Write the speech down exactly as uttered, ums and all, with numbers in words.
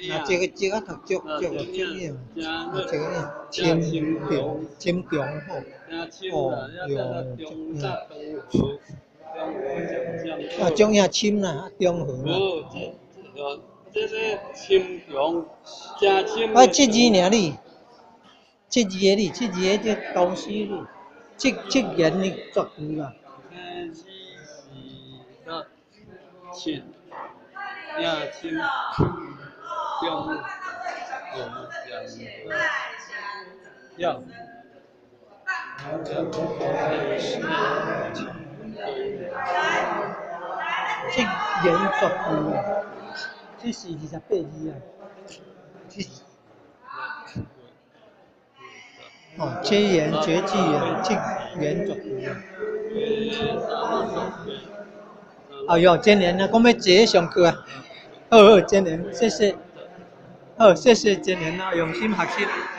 啊，这个这个读足足个足样，啊，这个清中清中吼，哦哟，足样，啊，中样深啦，中和啦。 这是清中加清。 啊，这字尔哩，这字个哩，这字个这公司哩，这这言哩作句啦。 嗯，是是个清，呀清中和要。 这言作句啊，这是二十八字啊。哦，七言绝句啊，七言作句啊。哎哟，今年啊，我们直接上课啊。好好，今年谢谢。好，谢谢今年啊，用心学习。